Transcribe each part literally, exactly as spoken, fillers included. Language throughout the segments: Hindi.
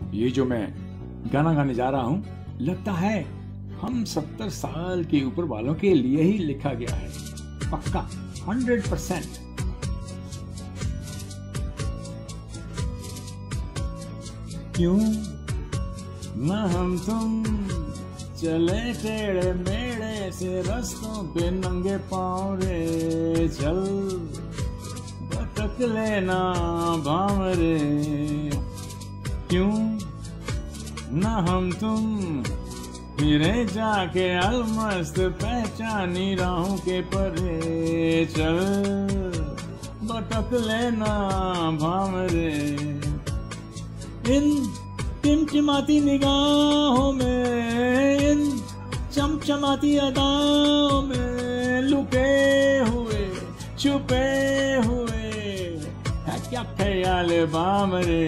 ये जो मैं गाना गाने जा रहा हूं, लगता है हम सत्तर साल के ऊपर वालों के लिए ही लिखा गया है। पक्का हंड्रेड परसेंट। क्यों न हम तुम चले टेढ़े मेढ़े से रास्तों पे नंगे पाँव रे, चल भटक लेना भांवरे। क्यों न हम तुम फिरे जाके अलमस्त पहचानी राहों के परे, चल भटक लेना भांवरे। इन टिमटिमाती निगाहों में, इन चमचमाती अदाओं में लुके हुए छुपे हुए है क्या ख्याल बामरे।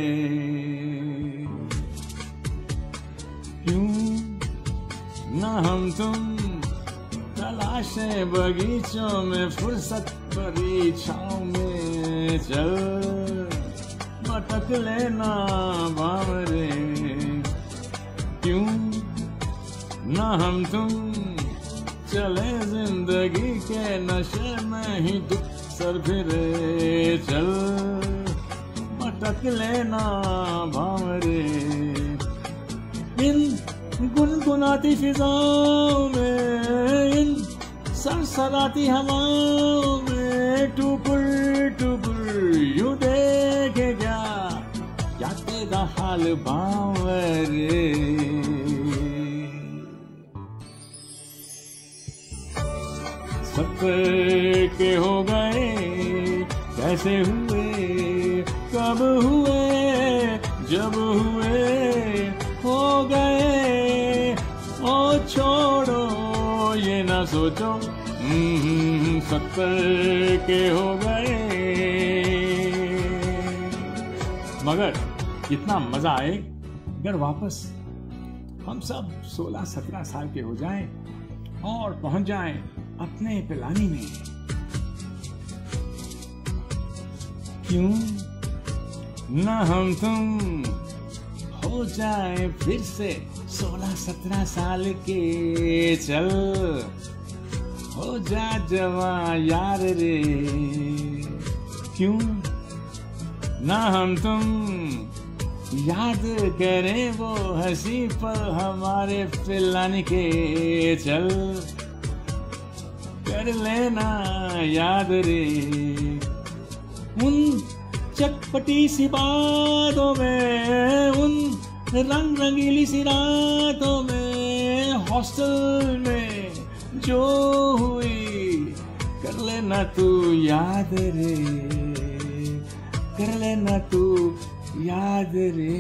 क्यों न हम तुम तलाशे बगीचों में फुर्सत भरी छाँव में, चल भटक लेना बामरे। क्यों न हम तुम चले जिंदगी के नशे में ही दुख सर फिरे, चल भटक लेना बामरे। इन गुनगुनाती फिजाओं में, इन सरसराती हवाओं में टुकुर टुकुर यूं देखे क्या क्या तेरा हाल बावरे। सफर के हो गए कैसे हुए, कब हुए, जब हुए हो गए। ओ छोड़ो ये ना सोचो, सत्तर के हो गए। मगर इतना मजा आए अगर वापस हम सब सोलह सत्रह साल के हो जाएं और पहुंच जाएं अपने पिलानी में। क्यों न हम तुम हो जाए फिर से सोलह सत्रह साल के, चल हो जा जवां यार रे। क्यों ना हम तुम याद करें वो हंसी पल हमारे पिलाने के, चल कर लेना याद रे। उन चटपटी सी बातों में, उन रंग रंगीली सी रातों में, हॉस्टल में जो हुई कर लेना तू याद रे, कर लेना तू याद रे।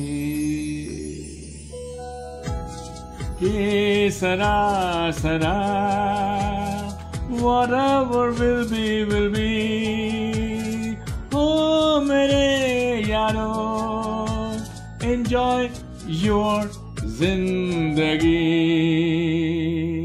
के सरा सरा whatever will be will be, oh मेरे यारो enjoy your जिंदगी।